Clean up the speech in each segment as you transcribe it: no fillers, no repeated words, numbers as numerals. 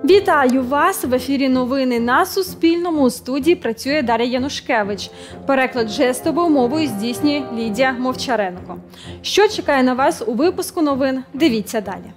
Вітаю вас! В ефірі новини на Суспільному. У студії працює Дар'я Янушкевич. Переклад жестовою мовою здійснює Лідія Мовчаренко. Що чекає на вас у випуску новин? Дивіться далі.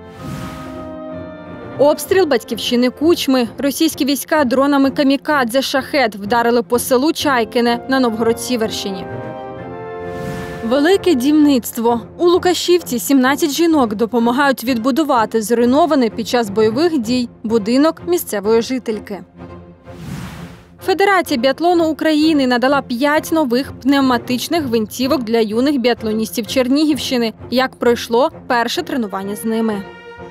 Обстріл батьківщини Кучми. Російські війська дронами камікадзе «Шахед» вдарили по селу Чайкине на Новгород-Сіверщині. Велике дімництво. У Лукашівці 17 жінок допомагають відбудувати зруйнований під час бойових дій будинок місцевої жительки. Федерація біатлону України надала 5 нових пневматичних гвинтівок для юних біатлоністів Чернігівщини. Як пройшло перше тренування з ними.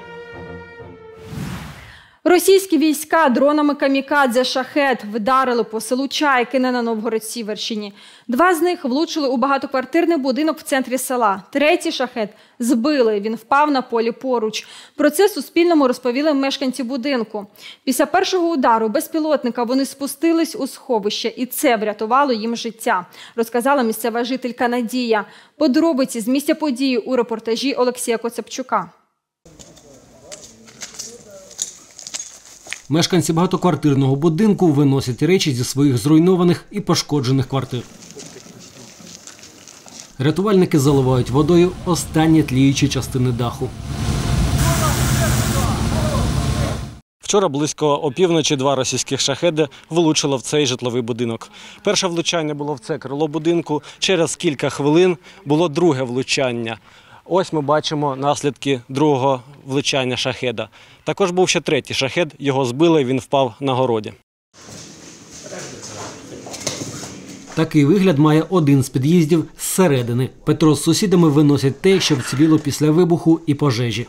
Російські війська дронами камікадзе «Шахед» вдарили по селу Чайкине на Новгород-Сіверщині. 2 з них влучили у багатоквартирний будинок в центрі села. 3-й «Шахед» збили, він впав на полі поруч. Про це Суспільному розповіли мешканці будинку. Після першого удару безпілотника вони спустились у сховище, і це врятувало їм життя, розказала місцева жителька Надія. Подробиці з місця події у репортажі Олексія Коцепчука. Мешканці багатоквартирного будинку виносять речі зі своїх зруйнованих і пошкоджених квартир. Рятувальники заливають водою останні тліючі частини даху. Вчора близько опівночі 2 російських «Шахеди» влучило в цей житловий будинок. Перше влучання було в це крило будинку, через кілька хвилин було друге влучання. Ось ми бачимо наслідки другого влучання «Шахеда». Також був ще 3-й «Шахед», його збили, він впав на городі. Такий вигляд має один з під'їздів зсередини. Петро з сусідами виносять те, що вціліло після вибуху і пожежі.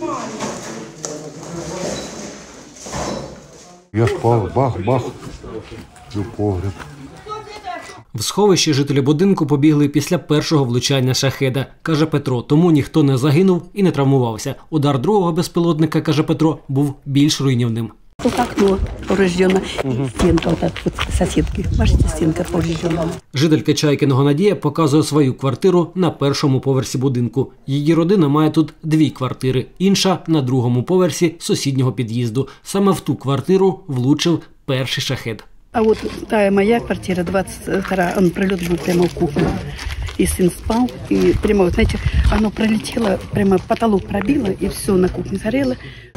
Я спав, бах-бах, і в погріб. В сховище жителі будинку побігли після першого влучання «Шахеда», каже Петро, тому ніхто не загинув і не травмувався. Удар другого безпілотника, каже Петро, був більш руйнівним. Тут окно повреждено, стінка сусідки. Бачите, стінка повреждена. Жителька Чайкиного Надія показує свою квартиру на першому поверсі будинку. Її родина має тут 2 квартири, інша на другому поверсі сусіднього під'їзду. Саме в ту квартиру влучив перший «Шахед». А вот та моя квартира, 22, он прилет был прямо в кухню. И сын спал, и прямо, вот, знаете, оно пролетело, прямо потолок пробило, и все на кухне сгорело.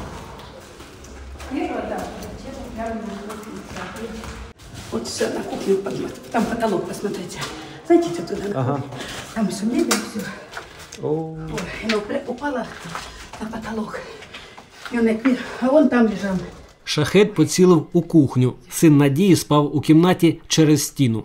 Вот все на кухню, там потолок, посмотрите. Зайдите туда, ага. Там все мебель, все. Ой, оно упало на потолок. А он там лежал. «Шахед» поцілив у кухню. Син Надії спав у кімнаті через стіну.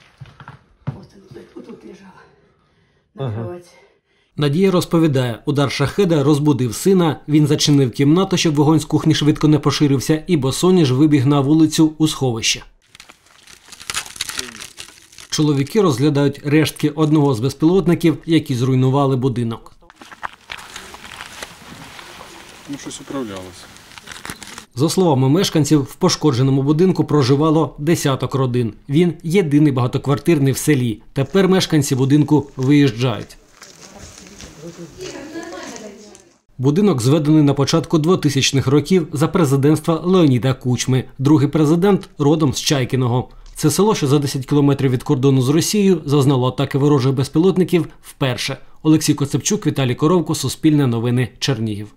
Надія розповідає, удар «Шахеда» розбудив сина, він зачинив кімнату, щоб вогонь з кухні швидко не поширився, і босоніж вибіг на вулицю у сховище. Чоловіки розглядають рештки одного з безпілотників, які зруйнували будинок. Ну, щось управлялося. За словами мешканців, в пошкодженому будинку проживало десяток родин. Він єдиний багатоквартирний в селі. Тепер мешканці будинку виїжджають. Будинок зведений на початку 2000-х років за президентства Леоніда Кучми. Другий президент родом з Чайкиного. Це село, що за 10 кілометрів від кордону з Росією, зазнало атаки ворожих безпілотників вперше. Олексій Коцепчук, Віталій Коровко, Суспільне новини, Чернігів.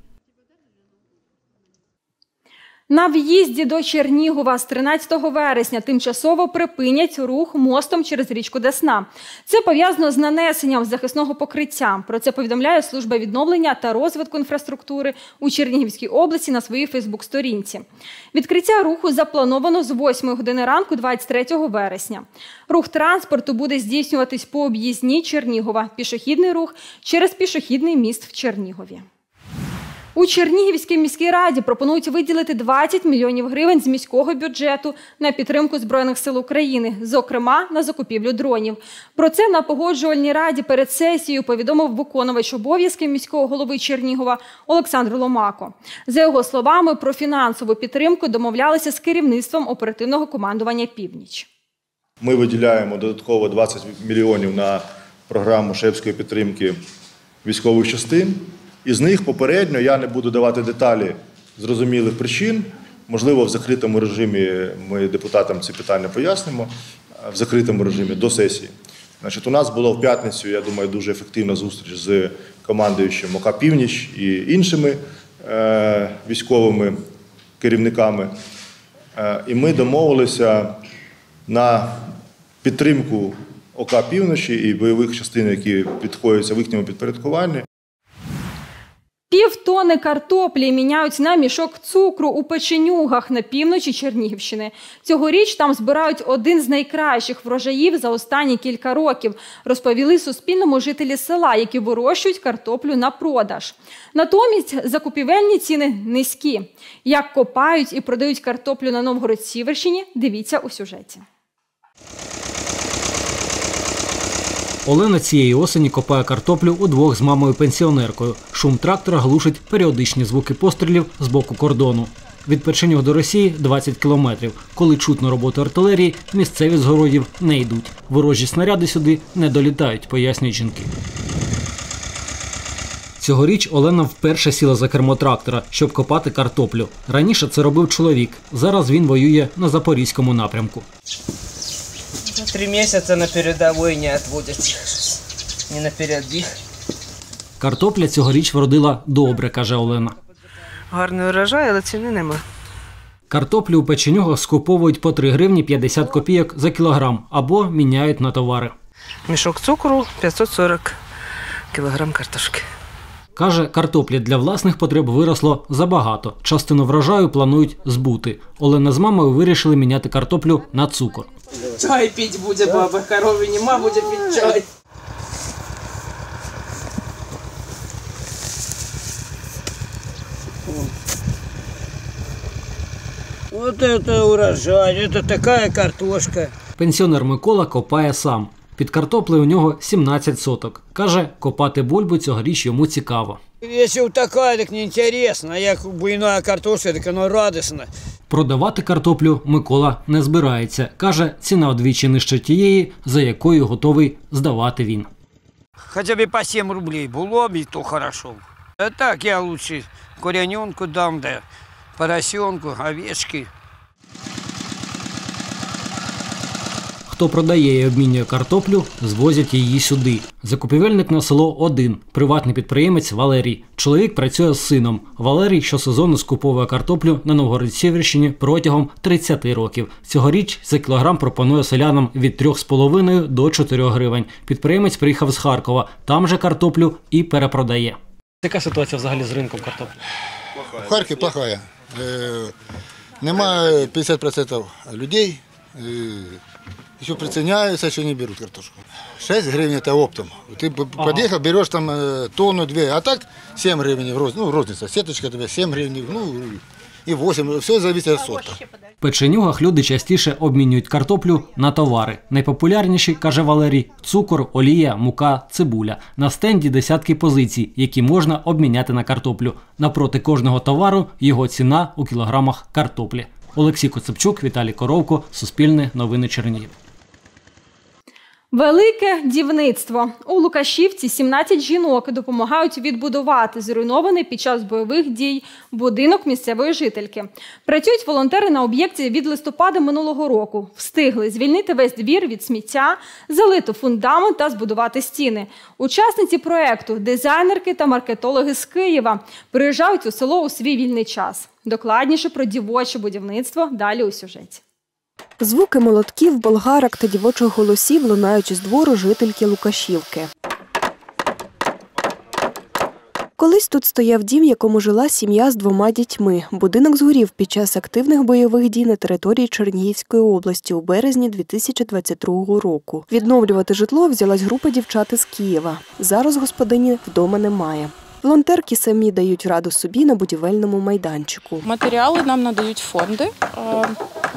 На в'їзді до Чернігова з 13 вересня тимчасово припинять рух мостом через річку Десна. Це пов'язано з нанесенням захисного покриття. Про це повідомляє Служба відновлення та розвитку інфраструктури у Чернігівській області на своїй Фейсбук-сторінці. Відкриття руху заплановано з 8 години ранку 23 вересня. Рух транспорту буде здійснюватись по об'їзній Чернігова, пішохідний рух через пішохідний міст в Чернігові. У Чернігівській міській раді пропонують виділити 20 мільйонів гривень з міського бюджету на підтримку Збройних сил України, зокрема на закупівлю дронів. Про це на погоджувальній раді перед сесією повідомив виконувач обов'язків міського голови Чернігова Олександр Ломако. За його словами, про фінансову підтримку домовлялися з керівництвом оперативного командування «Північ». Ми виділяємо додатково 20 мільйонів на програму шефської підтримки військових частин. Із них попередньо, я не буду давати деталі зрозумілих причин. Можливо, в закритому режимі ми депутатам ці питання пояснимо, в закритому режимі до сесії. Значить, у нас була в п'ятницю, я думаю, дуже ефективна зустріч з командуючим ОК «Північ» і іншими військовими керівниками. І ми домовилися на підтримку ОК «Півночі» і бойових частин, які підходяться в їхньому підпорядкуванні. Півтони картоплі міняють на мішок цукру у Печенюгах на півночі Чернігівщини. Цьогоріч там збирають один з найкращих врожаїв за останні кілька років, розповіли Суспільному жителі села, які вирощують картоплю на продаж. Натомість закупівельні ціни низькі. Як копають і продають картоплю на Новгород-Сіверщині, дивіться у сюжеті. Олена цієї осені копає картоплю удвох з мамою-пенсіонеркою. Шум трактора глушить періодичні звуки пострілів з боку кордону. Від Печенюг до Росії 20 кілометрів. Коли чутно роботу артилерії, місцеві з городів не йдуть. Ворожі снаряди сюди не долітають, пояснюють жінки. Цьогоріч Олена вперше сіла за кермо трактора, щоб копати картоплю. Раніше це робив чоловік. Зараз він воює на Запорізькому напрямку. 3 місяці на передовій не відводять, не на передбіг. Картопля цьогоріч вродила добре, каже Олена. Гарний урожай, але ціни нема. Картоплю у Печенюгах скуповують по 3 гривні 50 копійок за кілограм або міняють на товари. Мішок цукру 540 кілограм картошки. Каже, картоплі для власних потреб виросло забагато. Частину врожаю планують збути. Олена з мамою вирішили міняти картоплю на цукор. Чай пити буде баба, корові нема, буде пити чай. Вот это урожай, это такая картошка. Пенсіонер Микола копає сам. Під картоплею у нього 17 соток. Каже, копати бульбу цьогоріч йому цікаво. Если вот такая, так неинтересно, а як буйная картошка, так оно радостно. Продавати картоплю Микола не збирається. Каже, ціна вдвічі нижче тієї, за якою готовий здавати він. Хотя бы по 7 рублей було б, то хорошо. А так я лучше куряненку дам, да поросенку, овечки. Хто продає і обмінює картоплю, звозять її сюди. Закупівельник на село один – приватний підприємець Валерій. Чоловік працює з сином. Валерій щосезону скуповує картоплю на Новгород-Сіверщині протягом 30 років. Цьогоріч за кілограм пропонує селянам від 3,5 до 4 гривень. Підприємець приїхав з Харкова. Там же картоплю і перепродає. Яка ситуація взагалі з ринком картоплі? В Харкові плохая. Немає 50% людей. Еще приценяются, еще не берут картошку. 6 гривен это оптом. Ты подъехал, берешь там тонну-две, а так 7 гривен, розница. Сеточка тебе 7 гривен, и 8, все зависит от сорта. В Печенюгах люди частіше обмінюють картоплю на товари. Найпопулярніші, каже Валерій, цукор, олія, мука, цибуля. На стенді десятки позицій, які можна обміняти на картоплю. Напроти кожного товару його ціна у кілограмах картоплі. Олексій Коцепчук, Віталій Коровко, Суспільне новини Чернігів. Велике дівництво. У Лукашівці 17 жінок допомагають відбудувати зруйнований під час бойових дій будинок місцевої жительки. Працюють волонтери на об'єкті від листопада минулого року. Встигли звільнити весь двір від сміття, залити фундамент та збудувати стіни. Учасниці проєкту – дизайнерки та маркетологи з Києва. Приїжджають у село у свій вільний час. Докладніше про дівоче будівництво далі у сюжеті. Звуки молотків, болгарок та дівочих голосів лунають із двору жительки Лукашівки. Колись тут стояв дім, в якому жила сім'я з 2 дітьми. Будинок згорів під час активних бойових дій на території Чернігівської області у березні 2022 року. Відновлювати житло взялась група дівчат із Києва. Зараз господині вдома немає. Волонтерки самі дають раду собі на будівельному майданчику. Матеріали нам надають фонди.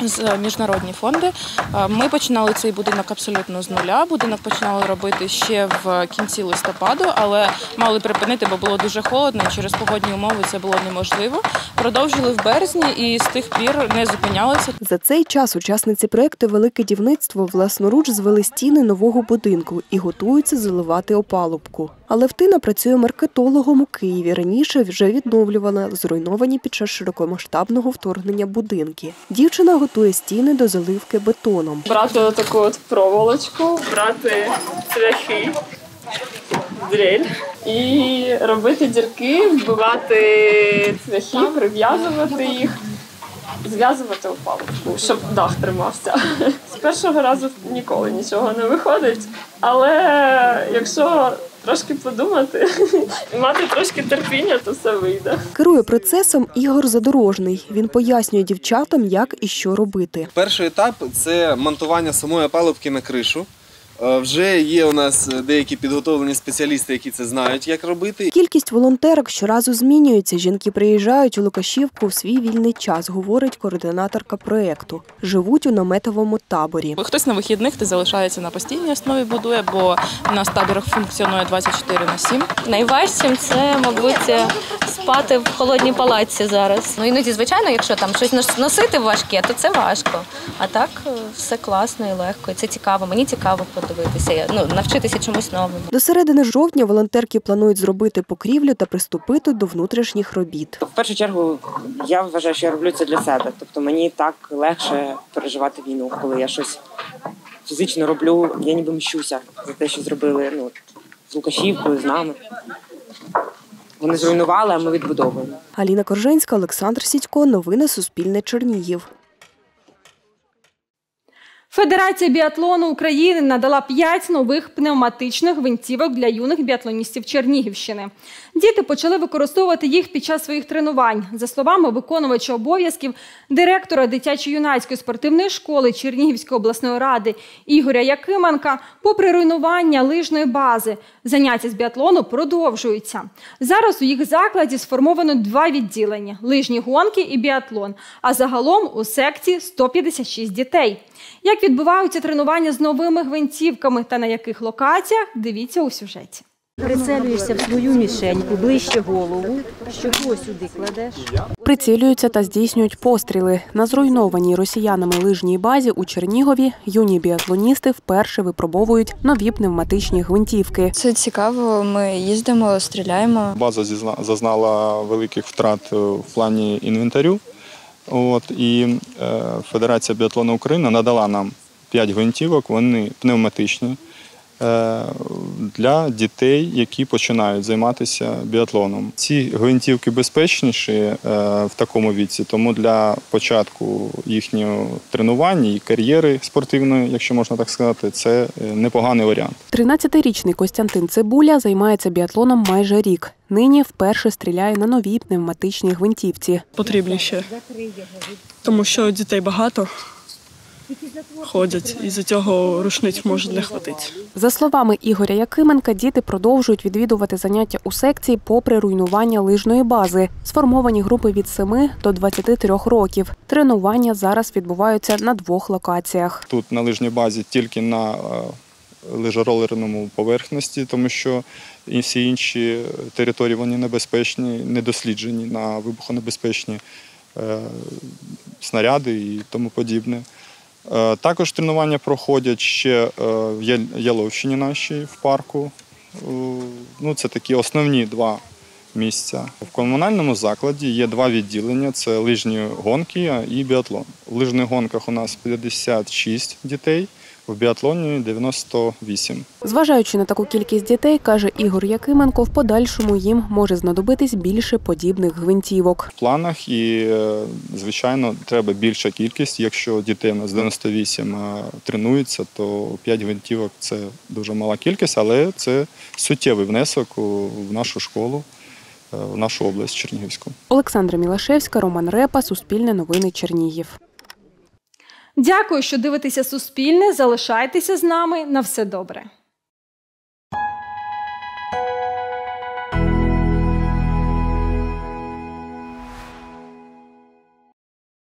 з міжнародні фонди. Ми починали цей будинок абсолютно з нуля. Будинок починали робити ще в кінці листопаду, але мали припинити, бо було дуже холодно, і через погодні умови це було неможливо. Продовжили в березні і з тих пір не зупинялися. За цей час учасниці проєкту «Велике дівництво» власноруч звели стіни нового будинку і готуються заливати опалубку. Алевтина працює маркетологом у Києві. Раніше вже відновлювала зруйновані під час широкомасштабного вторгнення будинки. Дівчина готує стіни до заливки бетоном. Брати таку проволочку, брати цвяхи, дрель і робити дірки, вбивати цвяхи, прив'язувати їх, зв'язувати опалубку, щоб дах тримався. З першого разу ніколи нічого не виходить, але якщо трошки подумати, мати трошки терпіння, то все вийде. Керує процесом Ігор Задорожний. Він пояснює дівчатам, як і що робити. Перший етап – це монтування самої опалубки на кришу. Вже є у нас деякі підготовлені спеціалісти, які це знають, як робити. Кількість волонтерок щоразу змінюється. Жінки приїжджають у Лукашівку в свій вільний час, говорить координаторка проєкту. Живуть у наметовому таборі. Хтось на вихідних, хтось залишається на постійній основі, будує, бо у нас табір функціонує 24/7. Найважчим це, мабуть, спати в холодній палатці зараз. Ну, іноді, звичайно, якщо там щось носити важке, то це важко. А так все класно і легко. І це цікаво. Мені цікаво подивитися, навчитися чомусь новому. До середини жовтня волонтерки планують зробити покрівлю та приступити до внутрішніх робіт. В першу чергу, я вважаю, що я роблю це для себе. Тобто мені так легше переживати війну, коли я щось фізично роблю, я ніби мщуся за те, що зробили з Лукашівкою, з нами. Вони зруйнували, а ми відбудовуємо. Аліна Корженська, Олександр Сідько. Новини Суспільне. Чернігів. Федерація біатлону України надала 5 нових пневматичних гвинтівок для юних біатлоністів Чернігівщини. Діти почали використовувати їх під час своїх тренувань. За словами виконувача обов'язків директора дитячо-юнацької спортивної школи Чернігівської обласної ради Ігоря Якименка, попри руйнування лижної бази, заняття з біатлону продовжуються. Зараз у їх закладі сформовано 2 відділення – лижні гонки і біатлон, а загалом у секції 156 дітей. Як відбуваються тренування з новими гвинтівками та на яких локаціях – дивіться у сюжеті. Прицелюєшся в свою мішень, ближче голову, щоку сюди кладеш. Прицілюються та здійснюють постріли. На зруйнованій росіянами лижній базі у Чернігові юні біатлоністи вперше випробовують нові пневматичні гвинтівки. Це цікаво, ми їздимо, стріляємо. База зазнала великих втрат в плані інвентарю. І Федерація біатлону України надала нам 5 гвинтівок, вони пневматичні, для дітей, які починають займатися біатлоном. Ці гвинтівки безпечніші в такому віці, тому для початку їхнього тренування і кар'єри спортивної, якщо можна так сказати, це непоганий варіант. 13-річний Костянтин Цибуля займається біатлоном майже рік. Нині вперше стріляє на новій пневматичній гвинтівці. Потрібніше, тому що дітей багато ходять, і за цього рушниць може не хватити. За словами Ігоря Якименка, діти продовжують відвідувати заняття у секції попри руйнування лижної бази. Сформовані групи від 7 до 23 років. Тренування зараз відбуваються на 2 локаціях. Тут на лижній базі тільки на лижеролерному поверхності, тому що і всі інші території вони небезпечні, недосліджені на вибухонебезпечні снаряди і тому подібне. Також тренування проходять ще в Яловщині нашій, в парку. Це такі основні 2 місця. В комунальному закладі є 2 відділення – це лижні гонки і біатлон. В лижних гонках у нас 56 дітей, в біатлоні 98. Зважаючи на таку кількість дітей, каже Ігор Якименко, в подальшому їм може знадобитись більше подібних гвинтівок. В планах і, звичайно, треба більша кількість. Якщо дітей у нас 98 тренуються, то 5 гвинтівок – це дуже мала кількість, але це суттєвий внесок в нашу школу, в нашу область Чернігівську. Олександра Мілашевська, Роман Репа, Суспільне новини, Чернігів. Дякую, що дивитеся Суспільне. Залишайтеся з нами. На все добре.